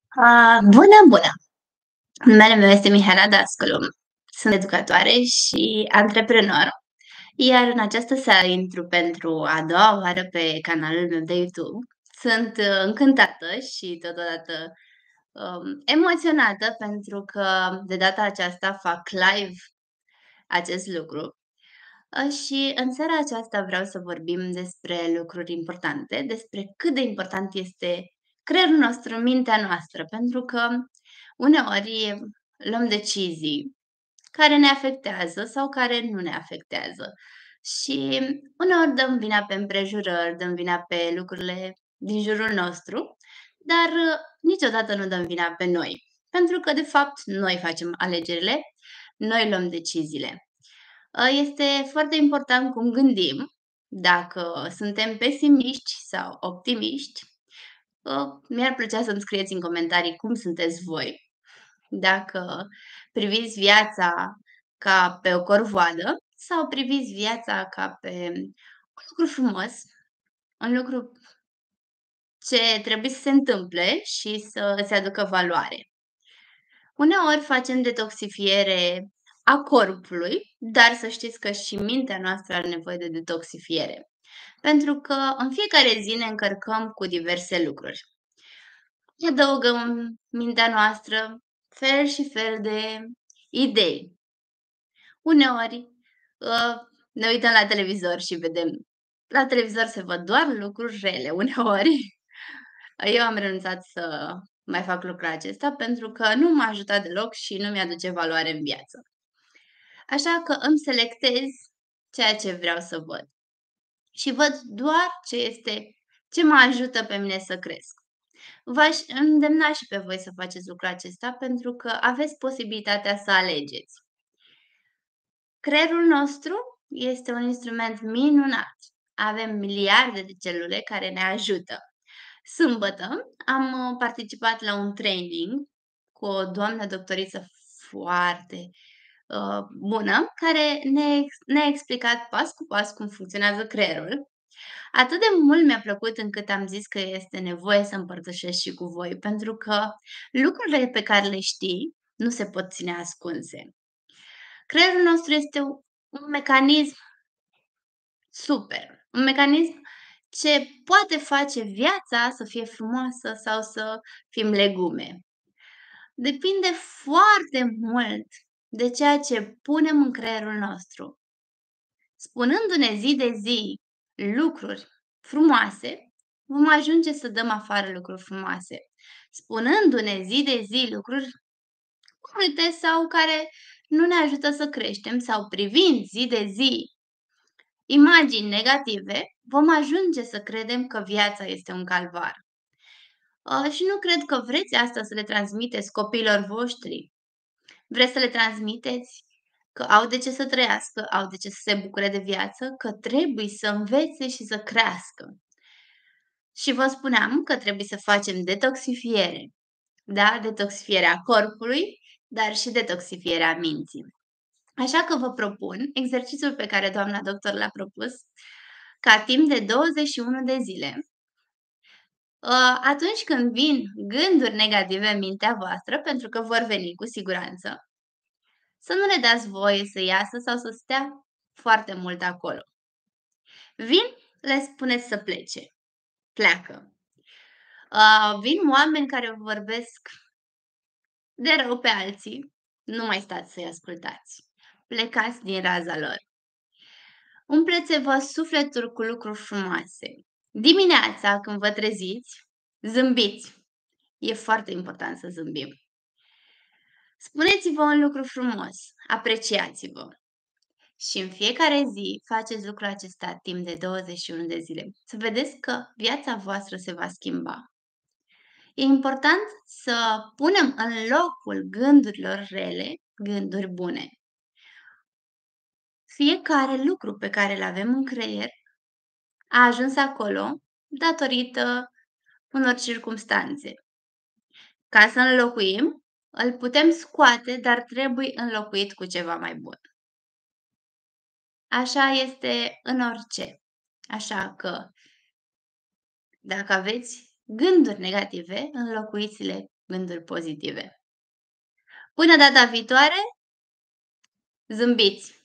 Bună, bună! Numele meu este Mihaela Dascălu. Sunt educatoare și antreprenor, iar în această seară intru pentru a doua oară pe canalul meu de YouTube. Sunt încântată și totodată emoționată pentru că de data aceasta fac live acest lucru. Și în seara aceasta vreau să vorbim despre lucruri importante, despre cât de important este creierul nostru, mintea noastră, pentru că uneori luăm decizii care ne afectează sau care nu ne afectează. Și uneori dăm vina pe împrejurări, dăm vina pe lucrurile din jurul nostru, dar niciodată nu dăm vina pe noi. Pentru că, de fapt, noi facem alegerile, noi luăm deciziile. Este foarte important cum gândim, dacă suntem pesimiști sau optimiști. Mi-ar plăcea să-mi scrieți în comentarii cum sunteți voi. Dacă priviți viața ca pe o corvoadă sau priviți viața ca pe un lucru frumos, un lucru ce trebuie să se întâmple și să se aducă valoare. Uneori facem detoxifiere a corpului, dar să știți că și mintea noastră are nevoie de detoxifiere. Pentru că în fiecare zi ne încărcăm cu diverse lucruri. Adăugăm în mintea noastră fel și fel de idei. Uneori ne uităm la televizor și vedem, la televizor se văd doar lucruri rele uneori. Eu am renunțat să mai fac lucrul acesta pentru că nu m-a ajutat deloc și nu mi-aduce valoare în viață. Așa că îmi selectez ceea ce vreau să văd și văd doar ce mă ajută pe mine să cresc. V-aș îndemna și pe voi să faceți lucrul acesta pentru că aveți posibilitatea să alegeți. Creierul nostru este un instrument minunat. Avem miliarde de celule care ne ajută. Sâmbătă am participat la un training cu o doamnă doctoriță foarte bună, care ne-a explicat pas cu pas cum funcționează creierul. Atât de mult mi-a plăcut încât am zis că este nevoie să împărtășesc și cu voi, pentru că lucrurile pe care le știi nu se pot ține ascunse. Creierul nostru este un mecanism super, un mecanism ce poate face viața să fie frumoasă sau să fim legume. Depinde foarte mult de ceea ce punem în creierul nostru. Spunându-ne zi de zi lucruri frumoase, vom ajunge să dăm afară lucruri frumoase. Spunându-ne zi de zi lucruri urâte sau care nu ne ajută să creștem sau privind zi de zi imagini negative, vom ajunge să credem că viața este un calvar. Și nu cred că vreți asta să le transmiteți copiilor voștri. Vreți să le transmiteți că au de ce să trăiască, au de ce să se bucure de viață, că trebuie să învețe și să crească. Și vă spuneam că trebuie să facem detoxifiere. Da? Detoxifierea corpului, dar și detoxifierea minții. Așa că vă propun exercițiul pe care doamna doctor l-a propus ca timp de 21 de zile. Atunci când vin gânduri negative în mintea voastră, pentru că vor veni cu siguranță, să nu le dați voie să iasă sau să stea foarte mult acolo. Vin, le spuneți să plece. Pleacă. Vin oameni care vorbesc de rău pe alții, nu mai stați să-i ascultați. Plecați din raza lor. Umpleți-vă sufletul cu lucruri frumoase. Dimineața, când vă treziți, zâmbiți. E foarte important să zâmbim. Spuneți-vă un lucru frumos, apreciați-vă. Și în fiecare zi faceți lucrul acesta timp de 21 de zile. Să vedeți că viața voastră se va schimba. E important să punem în locul gândurilor rele, gânduri bune. Fiecare lucru pe care îl avem în creier a ajuns acolo datorită unor circumstanțe. Ca să înlocuim, îl putem scoate, dar trebuie înlocuit cu ceva mai bun. Așa este în orice. Așa că, dacă aveți gânduri negative, înlocuiți-le gânduri pozitive. Până data viitoare, zâmbiți!